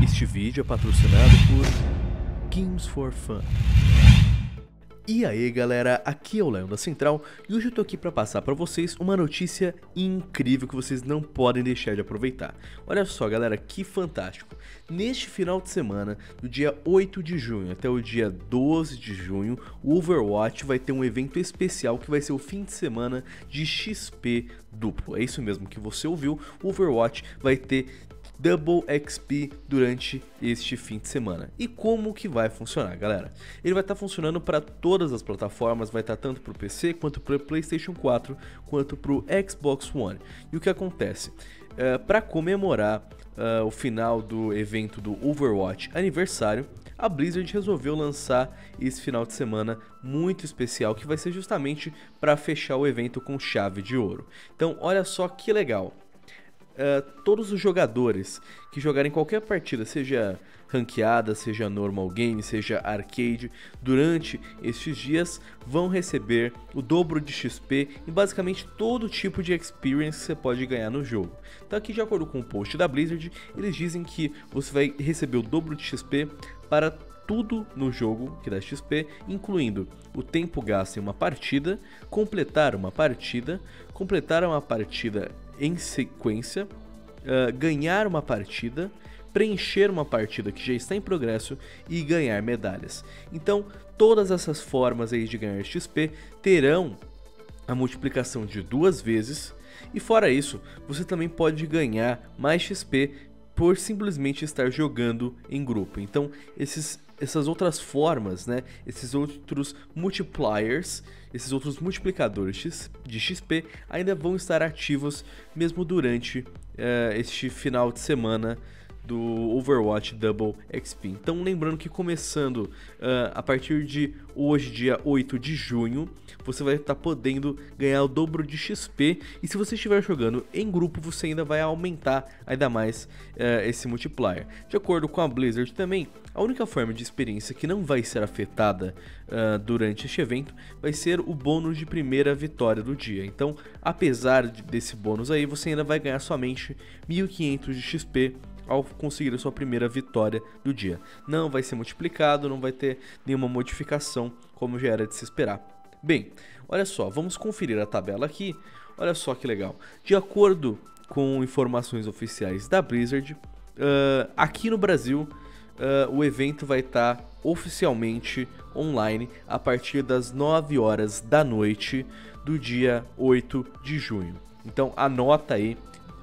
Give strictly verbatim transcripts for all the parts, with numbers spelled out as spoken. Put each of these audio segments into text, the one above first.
Este vídeo é patrocinado por Games for Fun. E aí galera, aqui é o Leão da Central e hoje eu tô aqui pra passar pra vocês uma notícia incrível que vocês não podem deixar de aproveitar. Olha só galera, que fantástico! Neste final de semana, do dia oito de junho até o dia doze de junho, o Overwatch vai ter um evento especial que vai ser o fim de semana de X P duplo. É isso mesmo que você ouviu, o Overwatch vai ter Double X P durante este fim de semana. E como que vai funcionar, galera? Ele vai estar tá funcionando para todas as plataformas, vai estar tá tanto para o P C, quanto para o PlayStation quatro, quanto para o Xbox One. E o que acontece? Uh, para comemorar uh, o final do evento do Overwatch aniversário, a Blizzard resolveu lançar esse final de semana muito especial, que vai ser justamente para fechar o evento com chave de ouro. Então, olha só que legal! Uh, todos os jogadores que jogarem qualquer partida, seja ranqueada, seja normal game, seja arcade, durante estes dias vão receber o dobro de X P e basicamente todo tipo de experience que você pode ganhar no jogo. Então aqui, de acordo com o post da Blizzard, eles dizem que você vai receber o dobro de X P para tudo no jogo que dá X P, incluindo o tempo gasto em uma partida, completar uma partida, completar uma partida em sequência, uh, ganhar uma partida, preencher uma partida que já está em progresso e ganhar medalhas. Então, todas essas formas aí de ganhar X P terão a multiplicação de duas vezes, e fora isso, você também pode ganhar mais X P por simplesmente estar jogando em grupo. Então, esses, essas outras formas, né, esses outros multipliers, esses outros multiplicadores de X P ainda vão estar ativos mesmo durante uh, este final de semana do Overwatch Double X P. Então lembrando que começando uh, a partir de hoje, dia oito de junho, você vai estar podendo ganhar o dobro de X P, e se você estiver jogando em grupo, você ainda vai aumentar ainda mais uh, esse multiplier. De acordo com a Blizzard também, a única forma de experiência que não vai ser afetada uh, durante este evento vai ser o bônus de primeira vitória do dia. Então, apesar de, desse bônus aí, você ainda vai ganhar somente mil e quinhentos de X P ao conseguir a sua primeira vitória do dia. Não vai ser multiplicado, não vai ter nenhuma modificação, como já era de se esperar. Bem, olha só, vamos conferir a tabela aqui. Olha só que legal. De acordo com informações oficiais da Blizzard, uh, aqui no Brasil, uh, o evento vai estar tá oficialmente online a partir das nove horas da noite do dia oito de junho. Então anota aí,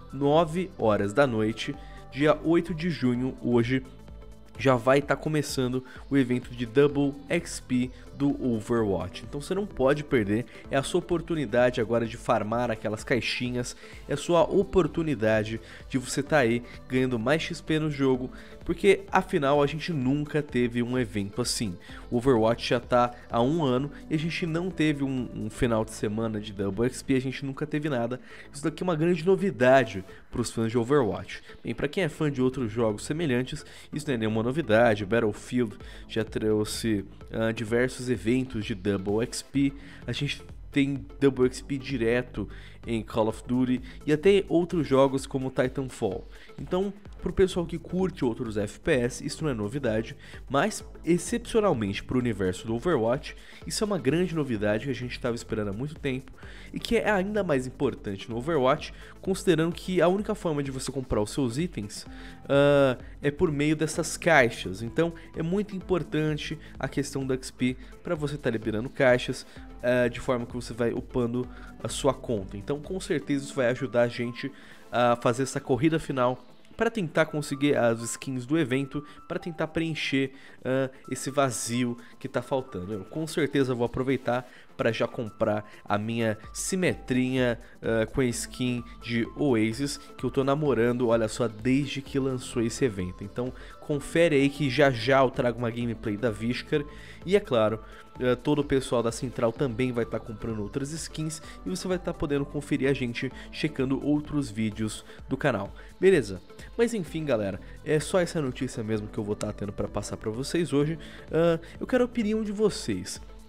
nove horas da noite, dia oito de junho, hoje, já vai estar tá começando o evento de Double X P do Overwatch. Então você não pode perder, é a sua oportunidade agora de farmar aquelas caixinhas, é a sua oportunidade de você estar tá aí ganhando mais X P no jogo, porque afinal a gente nunca teve um evento assim. O Overwatch já está há um ano e a gente não teve um, um final de semana de Double X P, a gente nunca teve nada. Isso daqui é uma grande novidade para os fãs de Overwatch. Bem, para quem é fã de outros jogos semelhantes, isso não é nenhuma novidade. Battlefield já trouxe uh, diversos eventos de Double X P, a gente tem Double X P direto em Call of Duty e até outros jogos como Titanfall. Então, para o pessoal que curte outros F P S, isso não é novidade, mas excepcionalmente para o universo do Overwatch, isso é uma grande novidade que a gente estava esperando há muito tempo e que é ainda mais importante no Overwatch, considerando que a única forma de você comprar os seus itens uh, é por meio dessas caixas. Então é muito importante a questão do X P para você estar tá liberando caixas uh, de forma que você vai upando a sua conta. Então com certeza isso vai ajudar a gente a fazer essa corrida final para tentar conseguir as skins do evento, para tentar preencher uh, esse vazio que está faltando. Eu com certeza vou aproveitar para já comprar a minha simetrinha uh, com a skin de Oasis, que eu tô namorando, olha só, desde que lançou esse evento. Então confere aí que já já eu trago uma gameplay da Vishkar. E é claro, uh, todo o pessoal da Central também vai estar tá comprando outras skins e você vai estar tá podendo conferir a gente checando outros vídeos do canal. Beleza? Mas enfim galera, é só essa notícia mesmo que eu vou estar tá tendo para passar para vocês hoje. Uh, eu quero a opinião de vocês.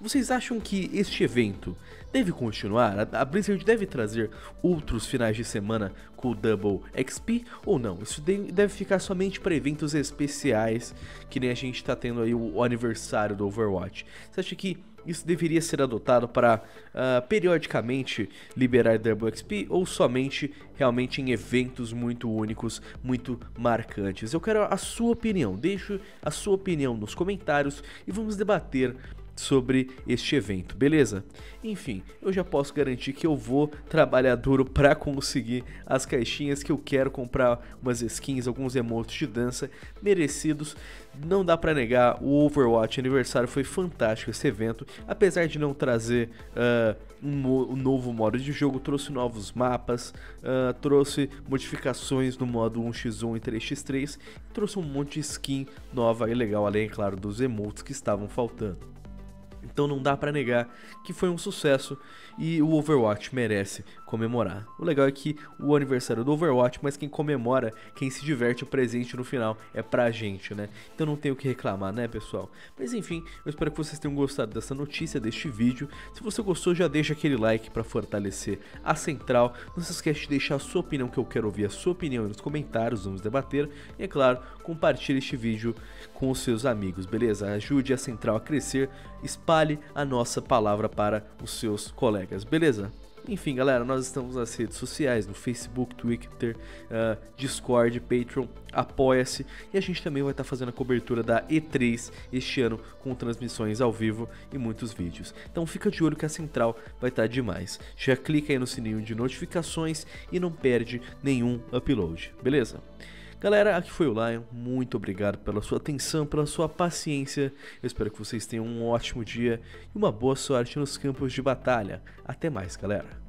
Vocês acham que este evento deve continuar? A Blizzard deve trazer outros finais de semana com o Double X P ou não? Isso deve ficar somente para eventos especiais, que nem a gente está tendo aí o aniversário do Overwatch. Você acha que isso deveria ser adotado para uh, periodicamente liberar Double X P ou somente realmente em eventos muito únicos, muito marcantes? Eu quero a sua opinião, deixe a sua opinião nos comentários e vamos debater sobre este evento, beleza? Enfim, eu já posso garantir que eu vou trabalhar duro para conseguir as caixinhas que eu quero, comprar umas skins, alguns emotes de dança merecidos. Não dá pra negar, o Overwatch aniversário foi fantástico esse evento, apesar de não trazer uh, um, um novo modo de jogo, trouxe novos mapas, uh, trouxe modificações no modo um por um e três por três, trouxe um monte de skin nova e legal, além, claro, dos emotes que estavam faltando. Então não dá pra negar que foi um sucesso e o Overwatch merece comemorar. O legal é que o aniversário do Overwatch, mas quem comemora, quem se diverte, o presente no final é pra gente, né? Então não tem o que reclamar, né, pessoal? Mas enfim, eu espero que vocês tenham gostado dessa notícia, deste vídeo. Se você gostou, já deixa aquele like pra fortalecer a Central. Não se esquece de deixar a sua opinião, que eu quero ouvir a sua opinião nos comentários, vamos debater. E é claro, compartilhe este vídeo com os seus amigos, beleza? Ajude a Central a crescer, espalhe a nossa palavra para os seus colegas, beleza? Enfim, galera, nós estamos nas redes sociais, no Facebook, Twitter, uh, Discord, Patreon, Apoia-se, e a gente também vai estar fazendo a cobertura da E três este ano com transmissões ao vivo e muitos vídeos. Então fica de olho que a Central vai estar demais. Já clica aí no sininho de notificações e não perde nenhum upload, beleza? Galera, aqui foi o Lion, muito obrigado pela sua atenção, pela sua paciência. Eu espero que vocês tenham um ótimo dia e uma boa sorte nos campos de batalha. Até mais, galera.